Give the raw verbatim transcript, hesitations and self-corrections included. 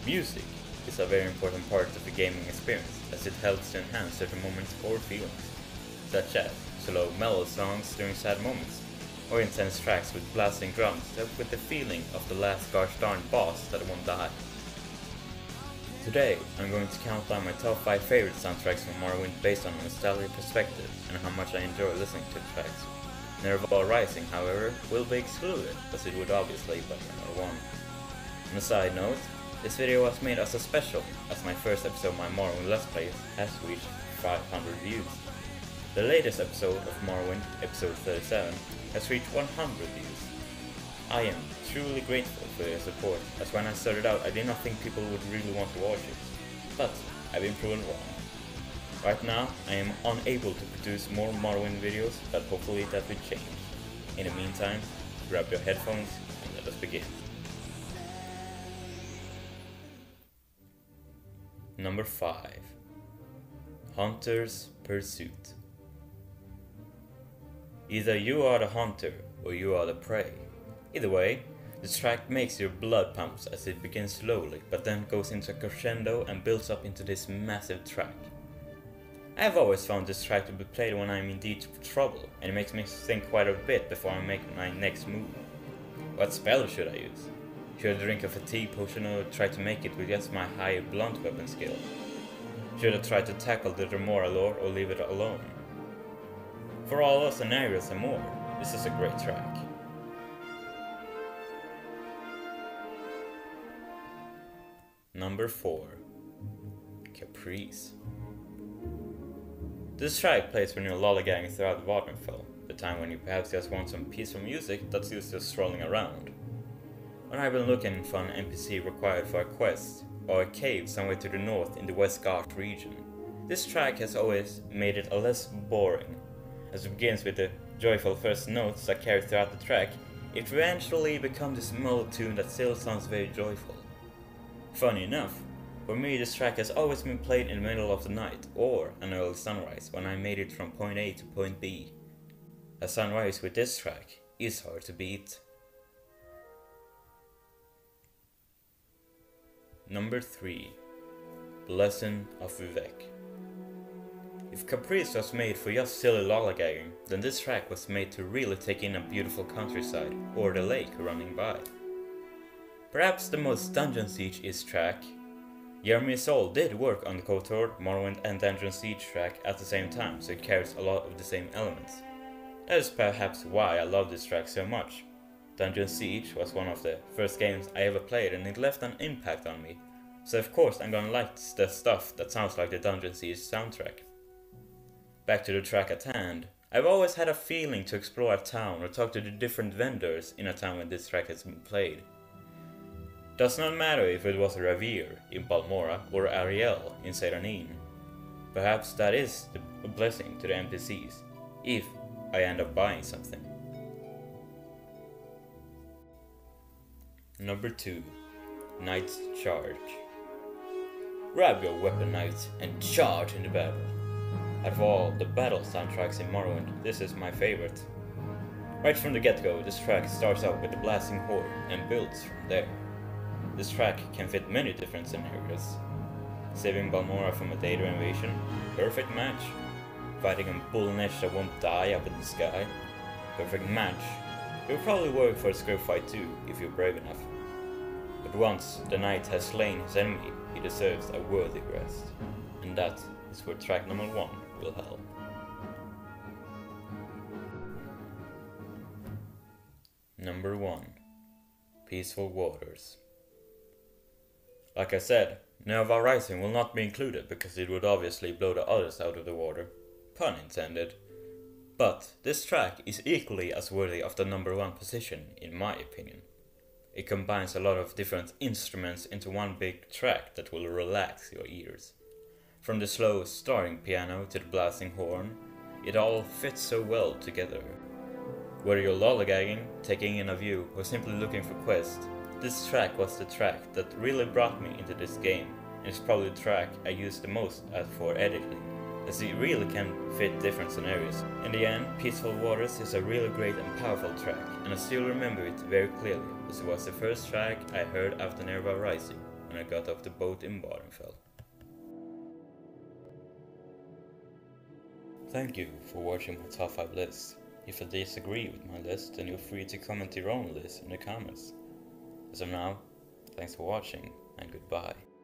Music is a very important part of the gaming experience, as it helps to enhance certain moments or feelings, such as slow, mellow songs during sad moments, or intense tracks with blasting drums that with the feeling of the last gosh darn boss that won't die. Today, I'm going to count down my top five favorite soundtracks from Morrowind based on a nostalgia perspective and how much I enjoy listening to the tracks. Nerevar Rising, however, will be excluded, as it would obviously be number one. On a side note, this video was made as a special, as my first episode of my Morrowind Let's Play has reached five hundred views. The latest episode of Morrowind, episode thirty-seven, has reached one hundred views. I am truly grateful for your support, as when I started out I did not think people would really want to watch it, but I've been proven wrong. Right now I am unable to produce more Morrowind videos, but hopefully that will change. In the meantime, grab your headphones and let us begin. Number five. Hunter's Pursuit. Either you are the hunter or you are the prey. Either way, this track makes your blood pumps as it begins slowly, but then goes into a crescendo and builds up into this massive track. I have always found this track to be played when I am in deep trouble, and it makes me think quite a bit before I make my next move. What spell should I use? Should I drink a fatigue potion or try to make it with just my high blunt weapon skill? Should I try to tackle the Remora lore or leave it alone? For all those scenarios and more, this is a great track. Number four. Caprice. This track plays when you're lollygagging throughout Waterfell, the time when you perhaps just want some peaceful music that's used to strolling around. When I've been looking for an N P C required for a quest, or a cave somewhere to the north in the West Gard region, this track has always made it a less boring. As it begins with the joyful first notes that carry throughout the track, it eventually becomes this mellow tune that still sounds very joyful. Funny enough, for me this track has always been played in the middle of the night or an early sunrise when I made it from point A to point B. A sunrise with this track is hard to beat. Number three. Blessing of Vivek. If Caprice was made for just silly lollygagging, then this track was made to really take in a beautiful countryside or the lake running by. Perhaps the most Dungeon Siege-ish track. Jeremy's Soul did work on the KOTOR, Morrowind and Dungeon Siege track at the same time, so it carries a lot of the same elements. That is perhaps why I love this track so much. Dungeon Siege was one of the first games I ever played and it left an impact on me, so of course I'm gonna like the stuff that sounds like the Dungeon Siege soundtrack. Back to the track at hand, I've always had a feeling to explore a town or talk to the different vendors in a town when this track has been played. Does not matter if it was Ravir in Balmora or Ariel in Seranine. Perhaps that is a blessing to the N P Cs, if I end up buying something. Number two. Knight's Charge. Grab your weapon, knight, and charge in the battle. Out of all the battle soundtracks in Morrowind, this is my favorite. Right from the get-go, this track starts out with the blasting horn and builds from there. This track can fit many different scenarios. Saving Balmora from a data invasion, perfect match. Fighting a bull nesh that won't die up in the sky, perfect match. It will probably work for a script fight too, if you're brave enough. But once the knight has slain his enemy, he deserves a worthy rest. And that is where track number one will help. Number one. Peaceful Waters. Like I said, Nerevar Rising will not be included because it would obviously blow the others out of the water. Pun intended. But this track is equally as worthy of the number one position in my opinion. It combines a lot of different instruments into one big track that will relax your ears. From the slow starting piano to the blasting horn, it all fits so well together. Whether you're lollygagging, taking in a view, or simply looking for quests, this track was the track that really brought me into this game, and it's probably the track I use the most as for editing, as it really can fit different scenarios. In the end, Peaceful Waters is a really great and powerful track, and I still remember it very clearly, as it was the first track I heard after Nerevar Rising, and when I got off the boat in Badenfell. Thank you for watching my top five list. If you disagree with my list, then you're free to comment your own list in the comments. As of now, thanks for watching and goodbye.